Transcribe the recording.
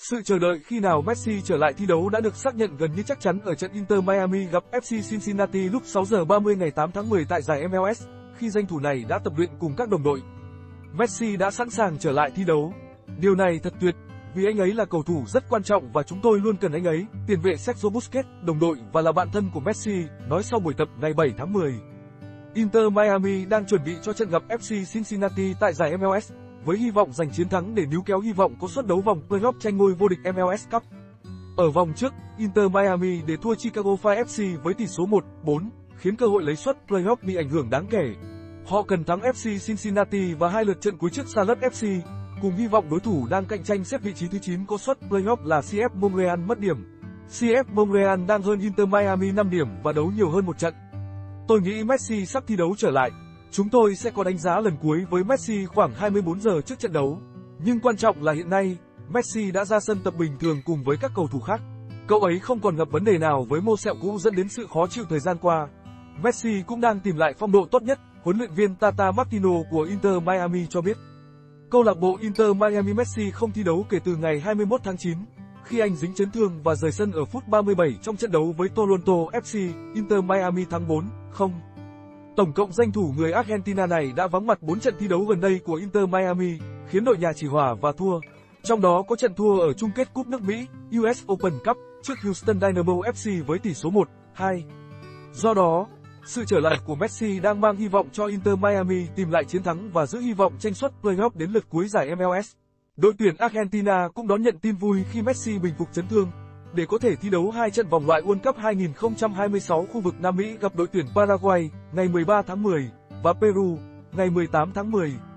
Sự chờ đợi khi nào Messi trở lại thi đấu đã được xác nhận gần như chắc chắn ở trận Inter Miami gặp FC Cincinnati lúc 6 giờ 30 ngày 8 tháng 10 tại giải MLS, khi danh thủ này đã tập luyện cùng các đồng đội. Messi đã sẵn sàng trở lại thi đấu. Điều này thật tuyệt, vì anh ấy là cầu thủ rất quan trọng và chúng tôi luôn cần anh ấy, tiền vệ Sergio Busquets, đồng đội và là bạn thân của Messi, nói sau buổi tập ngày 7 tháng 10. Inter Miami đang chuẩn bị cho trận gặp FC Cincinnati tại giải MLS, với hy vọng giành chiến thắng để níu kéo hy vọng có suất đấu vòng playoff tranh ngôi vô địch MLS Cup. Ở vòng trước, Inter Miami để thua Chicago Fire FC với tỷ số 1-4, khiến cơ hội lấy suất playoff bị ảnh hưởng đáng kể. Họ cần thắng FC Cincinnati và 2 lượt trận cuối trước Charlotte FC, cùng hy vọng đối thủ đang cạnh tranh xếp vị trí thứ 9 có suất playoff là CF Montreal mất điểm. CF Montreal đang hơn Inter Miami 5 điểm và đấu nhiều hơn một trận. Tôi nghĩ Messi sắp thi đấu trở lại. Chúng tôi sẽ có đánh giá lần cuối với Messi khoảng 24 giờ trước trận đấu. Nhưng quan trọng là hiện nay, Messi đã ra sân tập bình thường cùng với các cầu thủ khác. Cậu ấy không còn gặp vấn đề nào với mô sẹo cũ dẫn đến sự khó chịu thời gian qua. Messi cũng đang tìm lại phong độ tốt nhất, huấn luyện viên Tata Martino của Inter Miami cho biết. Câu lạc bộ Inter Miami Messi không thi đấu kể từ ngày 21 tháng 9, khi anh dính chấn thương và rời sân ở phút 37 trong trận đấu với Toronto FC, Inter Miami thắng 4-0. Tổng cộng danh thủ người Argentina này đã vắng mặt 4 trận thi đấu gần đây của Inter Miami, khiến đội nhà chỉ hòa và thua. Trong đó có trận thua ở chung kết Cúp nước Mỹ, US Open Cup, trước Houston Dynamo FC với tỷ số 1-2. Do đó, sự trở lại của Messi đang mang hy vọng cho Inter Miami tìm lại chiến thắng và giữ hy vọng tranh suất playoff đến lượt cuối giải MLS. Đội tuyển Argentina cũng đón nhận tin vui khi Messi bình phục chấn thương, để có thể thi đấu 2 trận vòng loại World Cup 2026 khu vực Nam Mỹ gặp đội tuyển Paraguay ngày 13 tháng 10 và Peru ngày 18 tháng 10.